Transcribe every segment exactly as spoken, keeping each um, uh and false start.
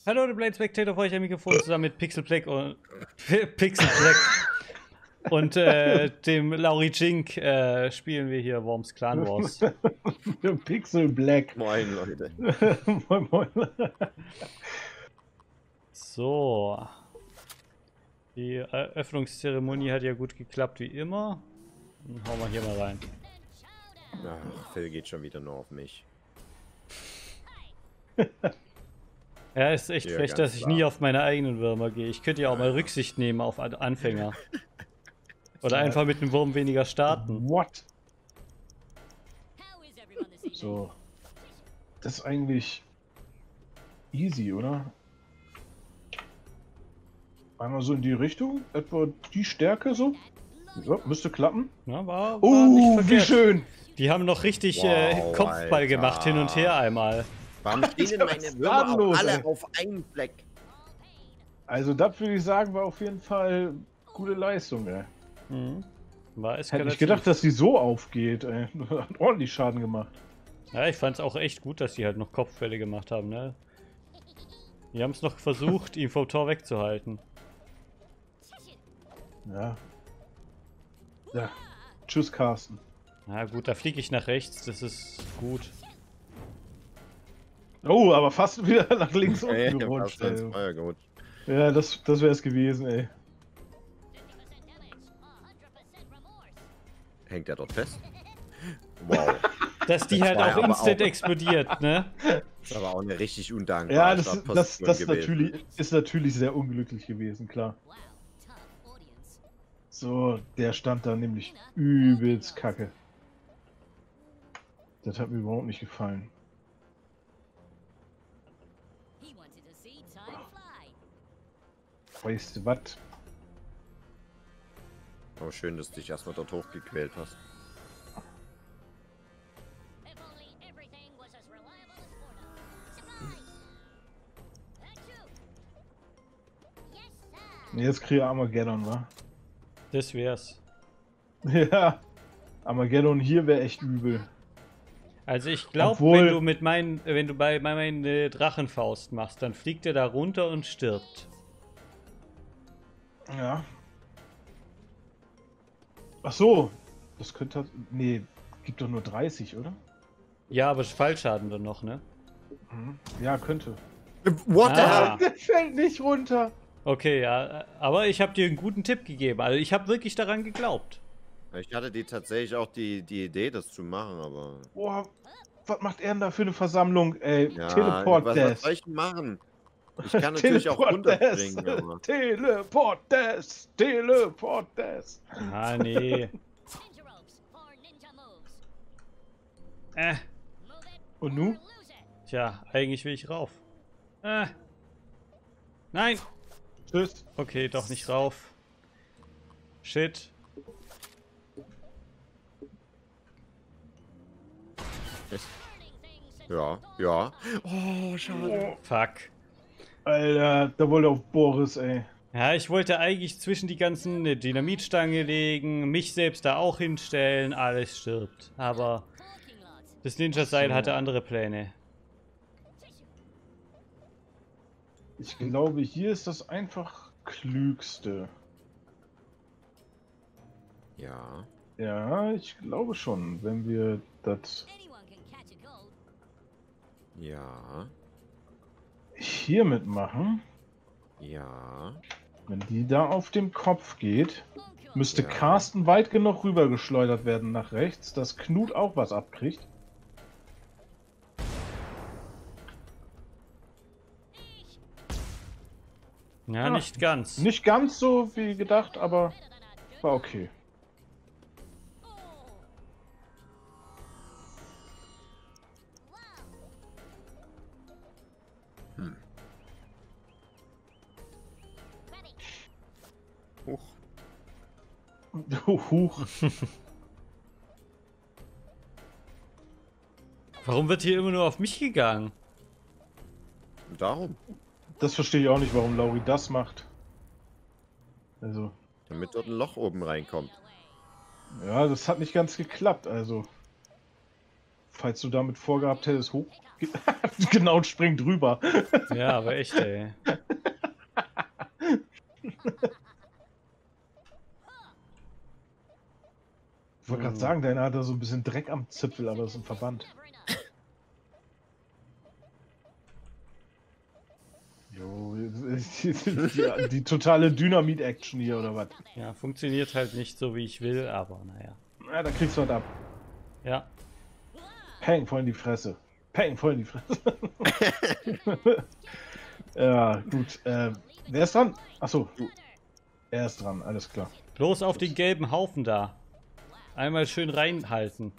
Hallo, der Blade Spectator, vor euch am Mikrofon zusammen mit Pixel Black und Pixel Black und äh, dem Lauri Jink äh, spielen wir hier Worms Clan Wars. Pixel Black. Moin, Leute. Moin, moin. So. Die Eröffnungszeremonie hat ja gut geklappt wie immer. Dann hauen wir hier mal rein. Ach, Phil geht schon wieder nur auf mich. Ja, ist echt Ja, frech, ganz dass ich klar. nie auf meine eigenen Würmer gehe. Ich könnte ja auch mal Rücksicht nehmen auf An- Anfänger. Oder einfach mit dem Wurm weniger starten. What? So. Das ist eigentlich easy, oder? Einmal so in die Richtung, etwa die Stärke so. Ja, müsste klappen. Ja, war, war Oh, nicht wie verkehrt. schön. Die haben noch richtig Wow, äh, Kopfball Alter. gemacht, hin und her einmal. Warum stehen denn Was meine ist Würmer da auch los, alle ey? auf einen Fleck? Also das würde ich sagen, war auf jeden Fall gute Leistung, ey. Mhm. War Hätte eskalativ. nicht gedacht, dass die so aufgeht, ey. Hat ordentlich Schaden gemacht. Ja, ich fand es auch echt gut, dass die halt noch Kopfbälle gemacht haben, ne? Die haben es noch versucht, ihn vom Tor wegzuhalten. Ja. Ja. Tschüss, Carsten. Na gut, da fliege ich nach rechts, das ist gut. Oh, aber fast wieder nach links unten Ey, gerutscht, fast ins ey. Feuer gerutscht. Ja, das, das wäre es gewesen, ey. Hängt er dort fest? Wow. Dass die Das halt war auch ja aber instant auch- explodiert, ne? Das ist aber auch eine richtig undankbare Ja, das, das, Startposition das gewesen. natürlich, ist natürlich sehr unglücklich gewesen, klar. So, der stand da nämlich übelst kacke. Das hat mir überhaupt nicht gefallen. Weißt du was? Oh, schön, dass du dich erstmal dort hochgequält hast. Jetzt kriege ich Armageddon, wa? Das wär's. Ja. Armageddon hier wäre echt übel. Also ich glaube, Obwohl- wenn du mit meinen, wenn du bei meinen äh, Drachenfaust machst, dann fliegt er da runter und stirbt. Ja. Ach so. Das könnte... Nee, gibt doch nur dreißig, oder? Ja, aber Fallschaden dann noch, ne? Mhm. Ja, könnte. What the Ah. hell? Der fällt nicht runter. Okay, ja, aber ich habe dir einen guten Tipp gegeben. Also ich habe wirklich daran geglaubt. Ich hatte die tatsächlich auch die, die Idee, das zu machen, aber... Boah, was macht er denn da für eine Versammlung, ey? Ja, Teleport was, was Death. soll ich denn machen? Ich kann natürlich auch runterspringen, aber... Teleport Death. Teleport Death. Ah, nee. Äh, Und nu? tja, eigentlich will ich rauf. Äh. Nein! Tschüss. Okay, doch nicht rauf. Shit. Ja, ja. Oh, schade. Fuck. Alter, da wollte auf Boris, ey. Ja, ich wollte eigentlich zwischen die ganzen eine Dynamitstange legen, mich selbst da auch hinstellen, alles stirbt. Aber das Ninja-Seil So. hatte andere Pläne. Ich glaube, hier ist das einfach klügste. Ja. Ja, ich glaube schon, wenn wir das Ja. hiermit machen, Ja. wenn die da auf dem Kopf geht, müsste Ja. Carsten weit genug rübergeschleudert werden nach rechts, dass Knut auch was abkriegt. Ja, Ah, nicht ganz. Nicht ganz so wie gedacht, aber war okay. Huch. Huch. Warum wird hier immer nur auf mich gegangen? Und darum. Das verstehe ich auch nicht, warum Lauri das macht. Also, Damit dort ein Loch oben reinkommt. ja, das hat nicht ganz geklappt, also. falls du damit vorgehabt hättest, hoch. Genau, und spring drüber. Ja, aber echt, ey. Ich wollte gerade Hm. sagen, deiner hat da so ein bisschen Dreck am Zipfel, aber das ist ein Verband. Jo, die, die, die totale Dynamit-Action hier, oder was? Ja, funktioniert halt nicht so, wie ich will, aber naja. Ja, da kriegst du was ab. Ja. Peng, voll in die Fresse. Peng, voll in die Fresse. Ja, gut. Äh, wer ist dran? Achso, du. Er ist dran, alles klar. Bloß auf den gelben Haufen da. Einmal schön reinhalten.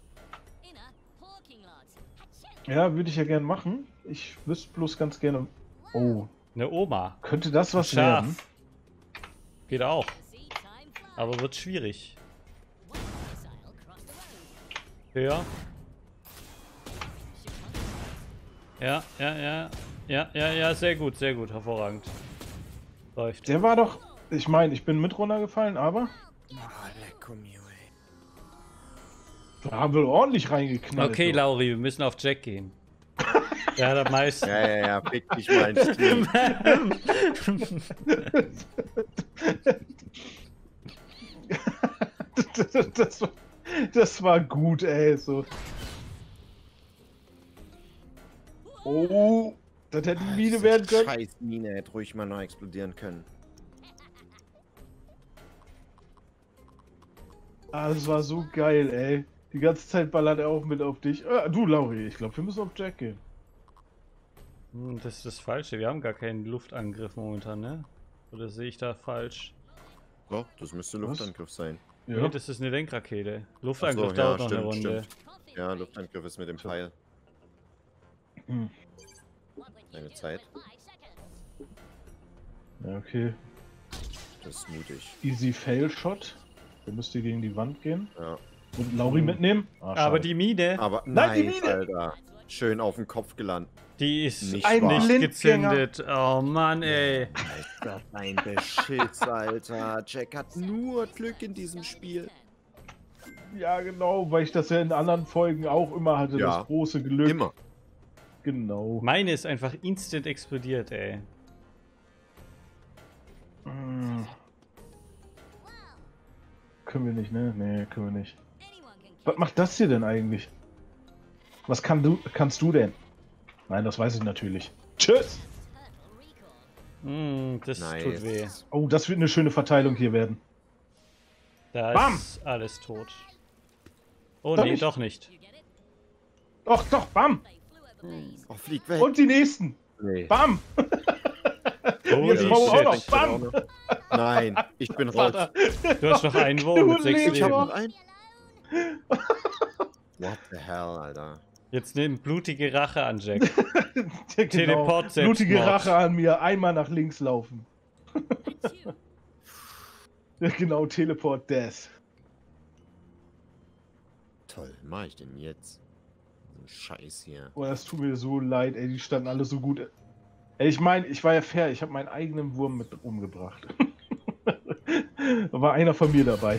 Ja, würde ich ja gerne machen. Ich wüsste bloß ganz gerne. Oh, Eine Oma. könnte das was Schaf. werden? Geht auch. Aber wird schwierig. Höher. Ja, ja, ja. Ja, ja, ja, sehr gut, sehr gut. Hervorragend. Läuft. Der war doch. Ich meine, ich bin mit runtergefallen, aber Ah, lecko mio, ey. da haben wir ordentlich reingeknallt. Okay, doch. Lauri, wir müssen auf Jack gehen. Der hat am meisten. Ja, ja, ja, fick dich mal ins Team. das, war, das war gut, ey. So. Oh, das hätte die Mine werden können. Scheiß Mine hätte ruhig mal noch explodieren können. Ah, das war so geil, ey. Die ganze Zeit ballert er auch mit auf dich. Ah, du, Lauri, ich glaube, wir müssen auf Jack gehen. Hm, das ist das Falsche. Wir haben gar keinen Luftangriff momentan, ne? Oder sehe ich da falsch? Doch, das müsste Luftangriff sein. Ja. Nee, das ist eine Lenkrakete. Luftangriff Ach so, ja, dauert noch stimmt, eine Runde. stimmt. Ja, Luftangriff ist mit dem Pfeil. Hm. Eine Zeit. Ja, okay. Das ist mutig. Easy Fail Shot. Der müsste gegen die Wand gehen. Ja. Und Lauri mitnehmen. Ah, Aber schade. die Mine, Aber Nein, die nice, Mine! Alter. Schön auf den Kopf gelandet. die ist Nicht nicht, wahr. gezündet. Oh Mann, ey. Alter, ein Beschiss, Alter. Jack hat nur Glück in diesem Spiel. Ja, genau, weil ich das ja in anderen Folgen auch immer hatte, Ja. das große Glück. Immer. Genau. Meine ist einfach instant explodiert, ey. Hm. Können wir nicht, ne? Nee, können wir nicht. Was macht das hier denn eigentlich? Was kann du, kannst du denn? Nein, das weiß ich natürlich. Tschüss! Hm, das Nice. tut weh. Oh, das wird eine schöne Verteilung hier werden. Da Bam! ist alles tot. Oh Doch nee, nicht. doch nicht. Doch, doch, bam! Oh, flieg weg. Und die nächsten! Nee. Bam! Holy Jetzt brauchen wir auch shit. noch. Bam! Nein, ich bin raus. Vater. Du hast noch einen Wurm mit Du sechs lebst Ich hab Leben. noch einen. What the hell, Alter. Jetzt nimm blutige Rache an, Jack. Ja, genau. Teleport Blutige Selbstmord. Rache an mir, einmal nach links laufen. Ja, genau, Teleport Death. Toll, was mach ich denn jetzt? So ein Scheiß hier. Oh, das tut mir so leid, ey, die standen alle so gut. Ey, ich meine, ich war ja fair, ich habe meinen eigenen Wurm mit umgebracht. Da war einer von mir dabei.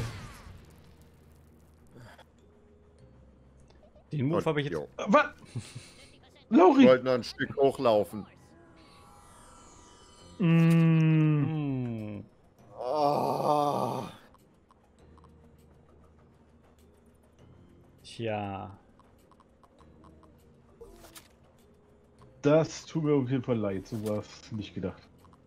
Den Move Und- habe ich jetzt. jo. Was? Ich Lauri! wollte noch ein Stück hochlaufen. Mm, Hm. Oh. Tja. das tut mir auf jeden Fall leid, so war es nicht gedacht.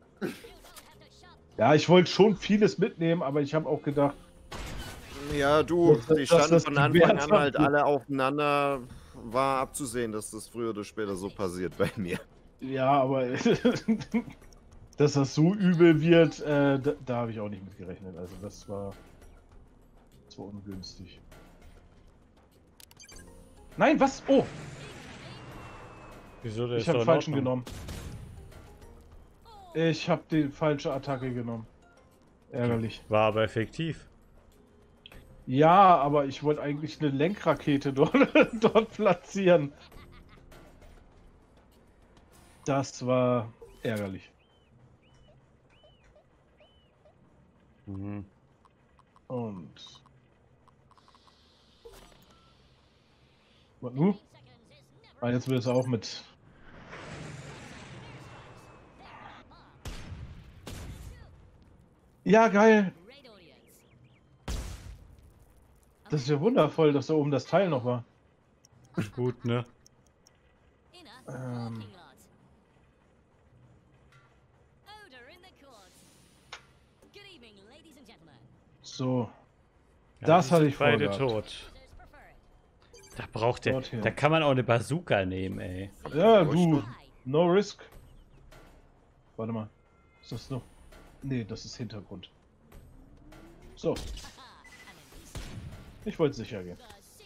Ja, ich wollte schon vieles mitnehmen, aber ich habe auch gedacht, Ja, du, Das- das- die standen das von die Anfang Werte an halt haben. alle aufeinander. War abzusehen, dass das früher oder später so passiert bei mir. ja, aber dass das so übel wird, äh, da, da habe ich auch nicht mit gerechnet. Also das war, das war ungünstig. Nein, was? Oh, Wieso? Der ich ist habe doch in falschen Ordnung. genommen. Ich habe die falsche Attacke genommen. Ärgerlich. War aber effektiv. Ja, aber ich wollte eigentlich eine Lenkrakete dort, dort platzieren. Das war ärgerlich. Mhm. Und Was nu? Ah, jetzt will es auch mit. Ja, geil. Das ist ja wundervoll, dass da oben das Teil noch war. Gut, ne? Ähm. So. Ja, Das die hatte sind ich beide vorgehabt. tot. Da braucht der. Dorthin. Da kann man auch eine Bazooka nehmen, ey. Ja, du. No risk. Warte mal. Ist das noch? Nee, das ist Hintergrund. So. Ich wollte sicher gehen.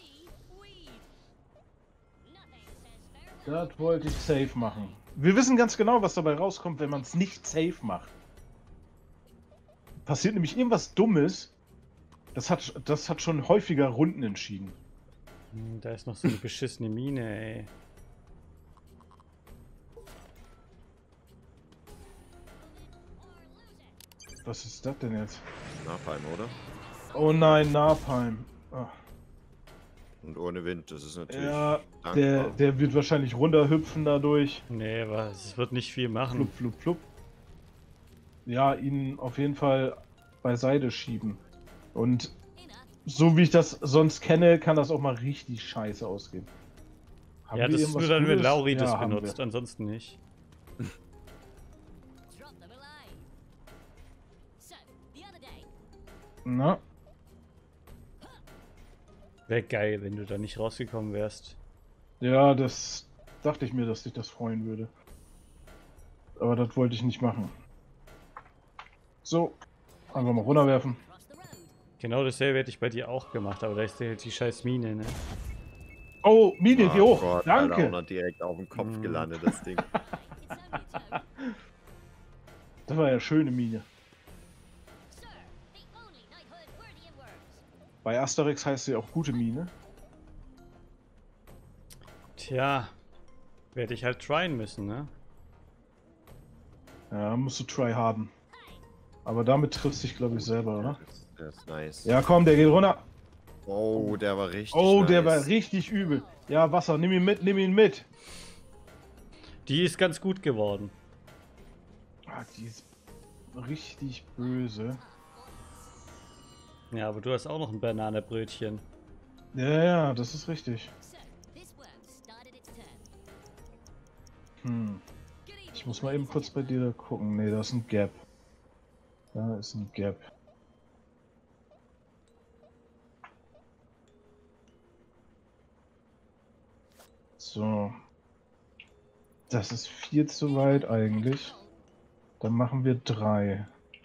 Das wollte ich safe machen. Wir wissen ganz genau, was dabei rauskommt, wenn man es nicht safe macht. Passiert nämlich irgendwas Dummes. Das hat, das hat schon häufiger Runden entschieden. Hm, da ist noch so eine beschissene Mine, ey. Was ist das denn jetzt? Napalm, oder? Oh nein, Napalm. Ach. Und ohne Wind, das ist natürlich. Ja, dankbar. der, der wird wahrscheinlich runterhüpfen dadurch. Nee, aber es wird nicht viel machen. Flup, flup, flup. Ja, ihn auf jeden Fall beiseite schieben. Und so wie ich das sonst kenne, kann das auch mal richtig scheiße ausgehen. Haben Ja, wir das ist irgendwas nur dann, wenn Gutes? Lauri das Ja, haben benutzt, wir. ansonsten nicht. Na, Wäre geil, wenn du da nicht rausgekommen wärst. ja, das dachte ich mir, dass dich das freuen würde. Aber das wollte ich nicht machen. So, einfach mal runterwerfen. Genau dasselbe hätte ich bei dir auch gemacht, aber da ist halt die scheiß Mine, ne? Oh, Mine, geh hoch. Gott, Alter, auch Danke. noch direkt auf dem Kopf Mm. gelandet, das Ding. Das war ja schöne Mine. Bei Asterix heißt sie auch gute Mine. Tja, werde ich halt tryen müssen, ne? Ja, musst du try harden. Aber damit triffst du dich, glaube ich, selber, oder? Der ist nice. Ja, komm, der geht runter. Oh, der war richtig Oh, der nice. war richtig übel. Ja, Wasser, nimm ihn mit, nimm ihn mit. Die ist ganz gut geworden. Ah, die ist richtig böse. Ja, aber du hast auch noch ein Bananenbrötchen. Ja, ja, das ist richtig. Hm. Ich muss mal eben kurz bei dir gucken. Ne, da ist ein Gap. Da ist ein Gap. So. Das ist viel zu weit eigentlich. Dann machen wir drei.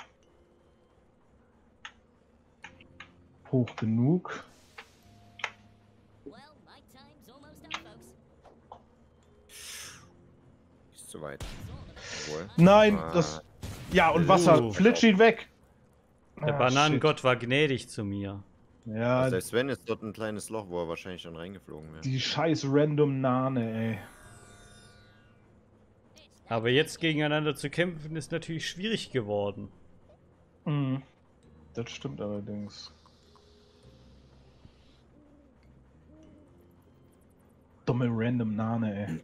Hoch genug. Ist zu weit. Obwohl. Nein, Ah, das... Ja, und Wasser. Uh. Flitsch ihn weg. Der Ah, Bananengott war gnädig zu mir. shit. Ja, Selbst wenn, ist dort ein kleines Loch, wo er wahrscheinlich schon reingeflogen wäre. die scheiß random Nane, ey. Aber jetzt gegeneinander zu kämpfen ist natürlich schwierig geworden. Mhm. Das stimmt allerdings. Dumme random Nane, ey.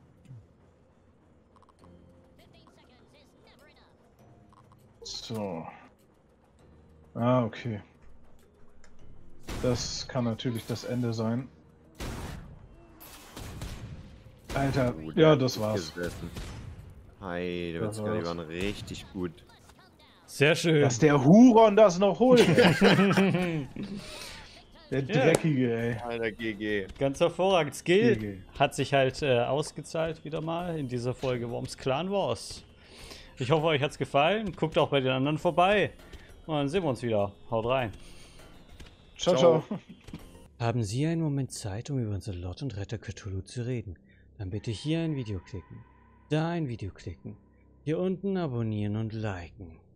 So. Ah, okay. Das kann natürlich das Ende sein. Alter, Oh, der ja, hat das gut war's. gesessen. Hi, der Das Witzka, die war's. waren richtig gut. Sehr schön. Dass der Huron das noch holt. Der Dreckige, ey. Alter, G G. Ganz hervorragend. Skill G G. hat sich halt äh, ausgezahlt wieder mal in dieser Folge Worms Clan Wars. Ich hoffe, euch hat's gefallen. Guckt auch bei den anderen vorbei. Und dann sehen wir uns wieder. Haut rein. Ciao, Ciao. ciao. Haben Sie einen Moment Zeit, um über unser Lord und Retter Cthulhu zu reden? Dann bitte hier ein Video klicken. Da ein Video klicken. Hier unten abonnieren und liken.